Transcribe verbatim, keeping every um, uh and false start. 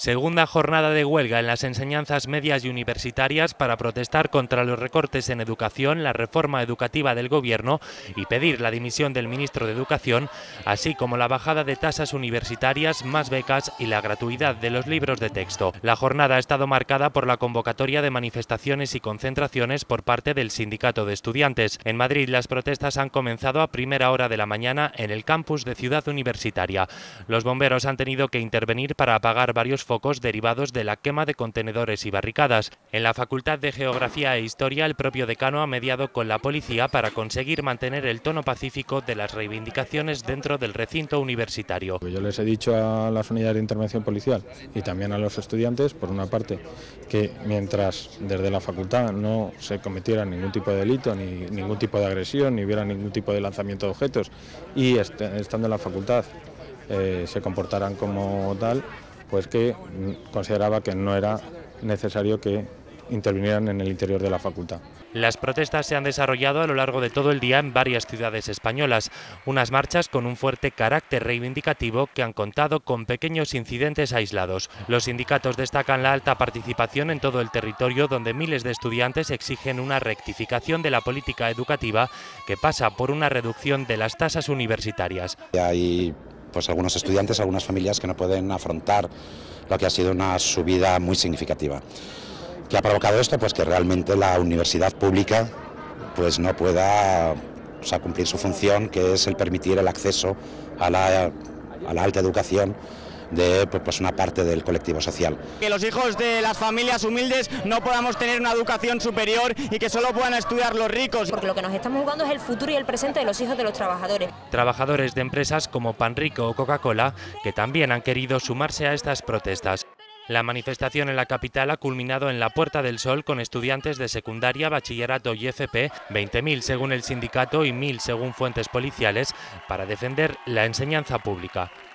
Segunda jornada de huelga en las enseñanzas medias y universitarias para protestar contra los recortes en educación, la reforma educativa del Gobierno y pedir la dimisión del ministro de Educación, así como la bajada de tasas universitarias, más becas y la gratuidad de los libros de texto. La jornada ha estado marcada por la convocatoria de manifestaciones y concentraciones por parte del Sindicato de Estudiantes. En Madrid, las protestas han comenzado a primera hora de la mañana en el campus de Ciudad Universitaria. Los bomberos han tenido que intervenir para apagar varios focos derivados de la quema de contenedores y barricadas. En la Facultad de Geografía e Historia, el propio decano ha mediado con la policía para conseguir mantener el tono pacífico de las reivindicaciones dentro del recinto universitario. Yo les he dicho a las unidades de intervención policial y también a los estudiantes, por una parte, que mientras desde la facultad no se cometiera ningún tipo de delito, ni ningún tipo de agresión, ni hubiera ningún tipo de lanzamiento de objetos y est estando en la facultad eh, se comportaran como tal, pues que consideraba que no era necesario que intervinieran en el interior de la facultad. Las protestas se han desarrollado a lo largo de todo el día en varias ciudades españolas, unas marchas con un fuerte carácter reivindicativo que han contado con pequeños incidentes aislados. Los sindicatos destacan la alta participación en todo el territorio, donde miles de estudiantes exigen una rectificación de la política educativa que pasa por una reducción de las tasas universitarias. Hay pues algunos estudiantes, algunas familias que no pueden afrontar lo que ha sido una subida muy significativa. ¿Qué ha provocado esto? Pues que realmente la universidad pública pues no pueda, o sea, cumplir su función, que es el permitir el acceso a la, a la alta educación de pues, una parte del colectivo social. Que los hijos de las familias humildes no podamos tener una educación superior y que solo puedan estudiar los ricos. Porque lo que nos estamos jugando es el futuro y el presente de los hijos de los trabajadores. Trabajadores de empresas como Panrico o Coca-Cola que también han querido sumarse a estas protestas. La manifestación en la capital ha culminado en la Puerta del Sol con estudiantes de secundaria, bachillerato y F P, veinte mil según el sindicato y mil según fuentes policiales, para defender la enseñanza pública.